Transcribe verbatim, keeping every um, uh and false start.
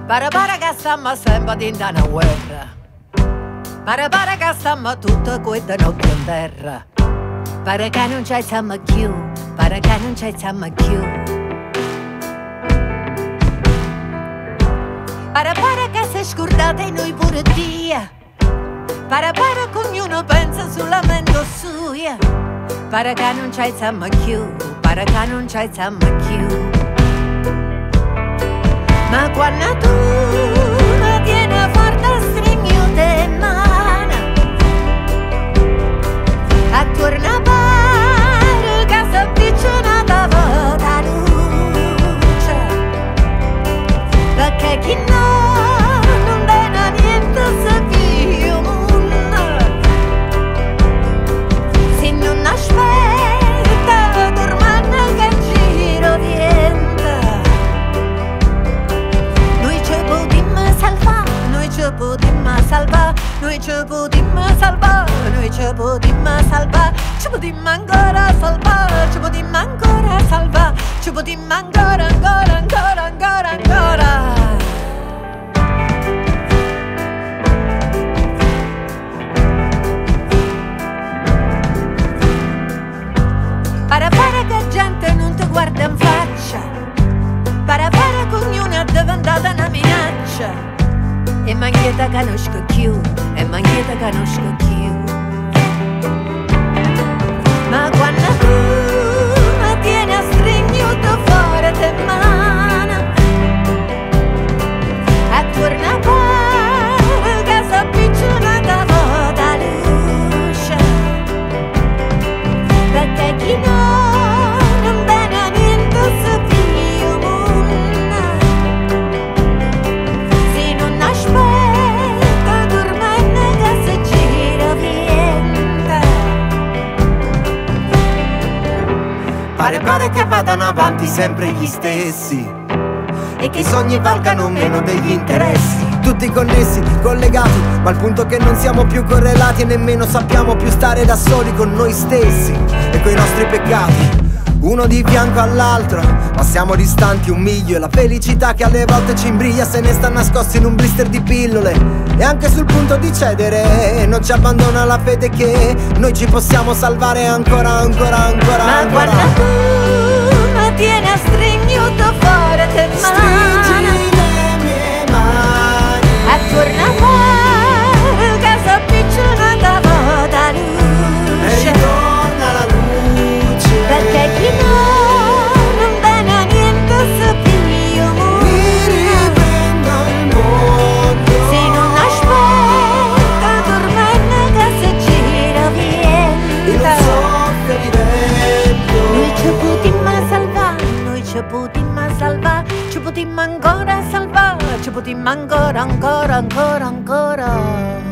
Pare pare che stiamo sempre in una guerra. Pare pare che stiamo tutti qui da notte in terra. Pare che non ci siamo più, pare che non ci siamo più. Pare pare che si scordate noi pure Dio. Pare pare che ognuno pensa solamente sua. Pare che non ci siamo più, pare che non ci siamo più. Ma quando tu mi tieni forte stringute in mano, attorno a pare che si avvicinata la luce, perché chi no non viene niente se più mondo, se non aspetta dormendo che giro viene. Noi ci potremmo salvare, noi ci potremmo salvare, noi ci potremmo salvare, ci potremmo ancora salvare, ci potremmo ancora salvare, ci potremmo ancora, ancora, ancora, ancora, ancora. Pare pare che gente non ti guarda in faccia, pare pare che ognuno è diventata una minaccia. E manchieta conosco più, e manchieta conosco più. Ma quando tu mi tieni a stringere fuori te mano, attorno a pare che si avvicina da la luce, perché chi no non viene a niente se più mondo, se non aspetta dormendo che si gira viente. Pare pare che vadano avanti sempre gli stessi e che i sogni valgano meno degli interessi. Tutti connessi, collegati, ma al punto che non siamo più correlati e nemmeno sappiamo più stare da soli con noi stessi e coi nostri peccati, uno di fianco all'altro, ma siamo distanti un miglio. E la felicità che alle volte ci imbriglia se ne sta nascosta in un blister di pillole. E anche sul punto di cedere non ci abbandona la fede che noi ci possiamo salvare ancora, ancora, ancora, ma ancora. quando tu mi tieni a stringere fuori te mano, le mie mani, attorno a pare che si avvicina da la luce, e ritorna la luce, perché chi no non viene a niente se più mondo, mi riprendo il mondo, se non aspetta dormendo che si gira in un viento. soffio di vento. Noi ci potremmo salvare, noi ci potremmo salvare, ci potremmo ancora salvare, ci potremmo ancora, ancora, ancora, ancora.